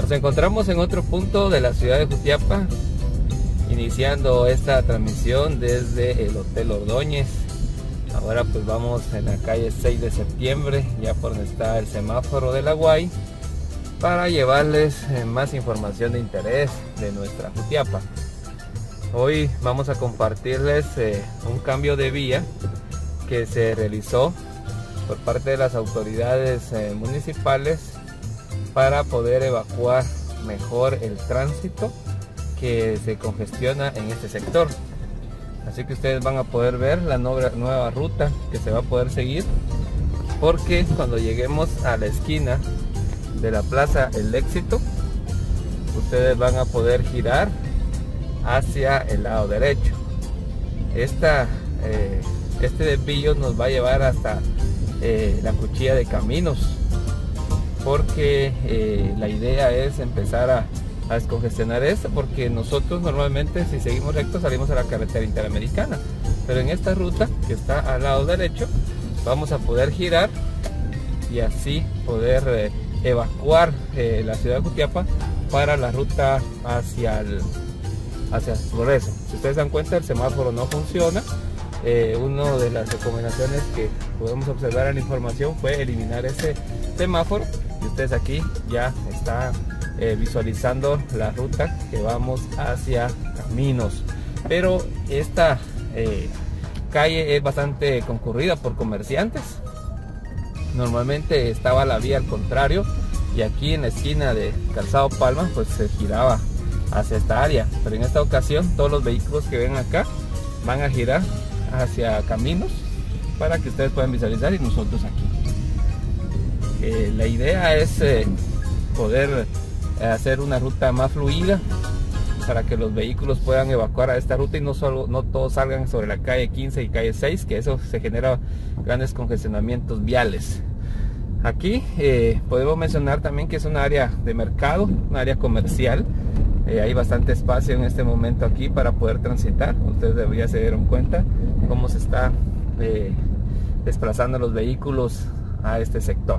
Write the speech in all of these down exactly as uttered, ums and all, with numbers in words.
Nos encontramos en otro punto de la ciudad de Jutiapa, iniciando esta transmisión desde el Hotel Ordóñez. Ahora pues vamos en la calle seis de septiembre, ya por donde está el semáforo de la Guay, para llevarles más información de interés de nuestra Jutiapa. Hoy vamos a compartirles eh, un cambio de vía que se realizó por parte de las autoridades eh, municipales para poder evacuar mejor el tránsito que se congestiona en este sector. Así que ustedes van a poder ver la nueva, nueva ruta que se va a poder seguir, porque cuando lleguemos a la esquina de la Plaza El Éxito, ustedes van a poder girar hacia el lado derecho. Esta, eh, este desvío nos va a llevar hasta eh, la Cuchilla de Caminos, porque eh, la idea es empezar a, a descongestionar esto, porque nosotros normalmente si seguimos recto salimos a la carretera interamericana, pero en esta ruta que está al lado derecho vamos a poder girar y así poder eh, evacuar eh, la ciudad de Jutiapa para la ruta hacia el hacia el progreso. Si ustedes se dan cuenta, el semáforo no funciona. Eh, una de las recomendaciones que podemos observar en la información fue eliminar ese semáforo, y ustedes aquí ya están eh, visualizando la ruta que vamos hacia Caminos. Pero esta eh, calle es bastante concurrida por comerciantes. Normalmente estaba la vía al contrario, y aquí en la esquina de Calzado Palma pues se giraba hacia esta área, pero en esta ocasión todos los vehículos que ven acá van a girar hacia Caminos para que ustedes puedan visualizar, y nosotros aquí. Eh, la idea es eh, poder hacer una ruta más fluida para que los vehículos puedan evacuar a esta ruta y no solo no todos salgan sobre la calle quince y calle seis, que eso se genera grandes congestionamientos viales. Aquí eh, podemos mencionar también que es un área de mercado, un área comercial. Eh, hay bastante espacio en este momento aquí para poder transitar. Ustedes ya se dieron cuenta cómo se está eh, desplazando los vehículos a este sector.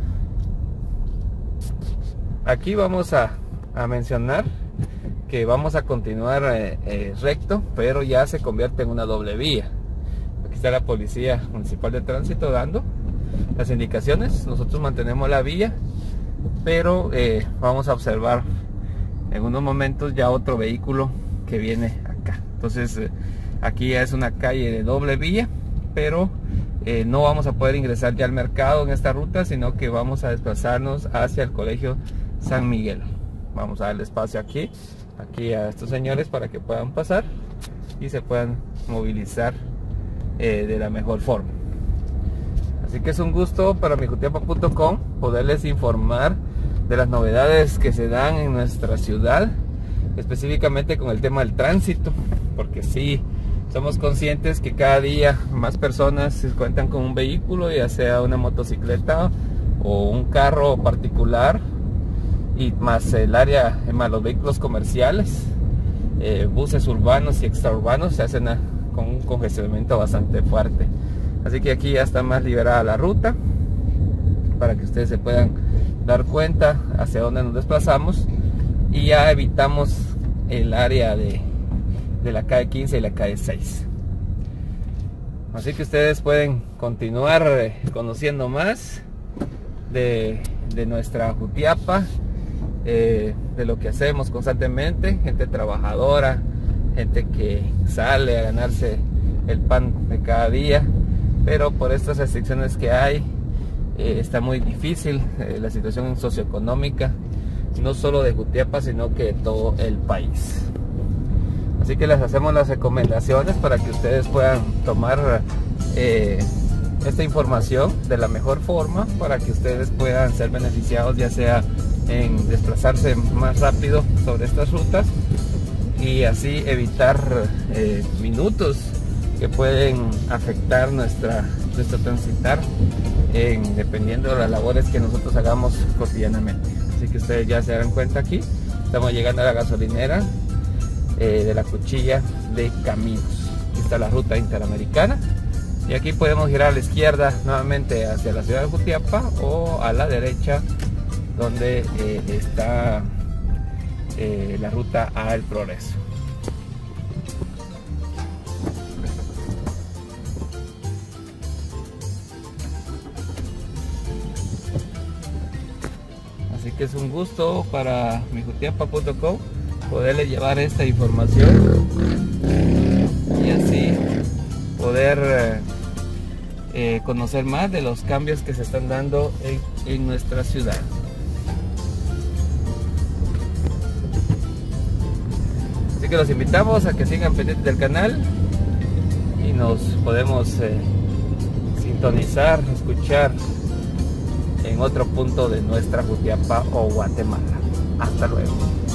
Aquí vamos a, a mencionar que vamos a continuar eh, eh, recto, pero ya se convierte en una doble vía. Aquí está la Policía Municipal de Tránsito dando las indicaciones. Nosotros mantenemos la vía, pero eh, vamos a observar en unos momentos ya otro vehículo que viene acá. Entonces eh, aquí ya es una calle de doble vía, pero eh, no vamos a poder ingresar ya al mercado en esta ruta, sino que vamos a desplazarnos hacia el Colegio San Miguel. Vamos a darle espacio aquí aquí a estos señores para que puedan pasar y se puedan movilizar eh, de la mejor forma. Así que es un gusto para mi jutiapa punto com poderles informar de las novedades que se dan en nuestra ciudad, específicamente con el tema del tránsito, porque sí, somos conscientes que cada día más personas se cuentan con un vehículo, ya sea una motocicleta o un carro particular, y más el área, más los vehículos comerciales, eh, buses urbanos y extraurbanos se hacen a, con un congestionamiento bastante fuerte. Así que aquí ya está más liberada la ruta para que ustedes se puedan dar cuenta hacia dónde nos desplazamos, y ya evitamos el área de, de la calle quince y la calle seis. Así que ustedes pueden continuar eh, conociendo más de, de nuestra Jutiapa, eh, de lo que hacemos constantemente, gente trabajadora, gente que sale a ganarse el pan de cada día, pero por estas restricciones que hay Eh, está muy difícil eh, la situación socioeconómica, no solo de Jutiapa, sino que de todo el país. Así que les hacemos las recomendaciones para que ustedes puedan tomar eh, esta información de la mejor forma, para que ustedes puedan ser beneficiados, ya sea en desplazarse más rápido sobre estas rutas y así evitar eh, minutos que pueden afectar nuestra, nuestro transitar, en, dependiendo de las labores que nosotros hagamos cotidianamente. Así que ustedes ya se dan cuenta, aquí estamos llegando a la gasolinera eh, de la Cuchilla de Caminos. Aquí está la ruta interamericana, y aquí podemos girar a la izquierda nuevamente hacia la ciudad de Jutiapa, o a la derecha donde eh, está eh, la ruta a El Progreso. Así que es un gusto para mi jutiapa punto com poderle llevar esta información y así poder eh, eh, conocer más de los cambios que se están dando en, en nuestra ciudad. Así que los invitamos a que sigan pendientes del canal y nos podemos eh, sintonizar, escuchar en otro punto de nuestra Jutiapa o Guatemala. Hasta luego.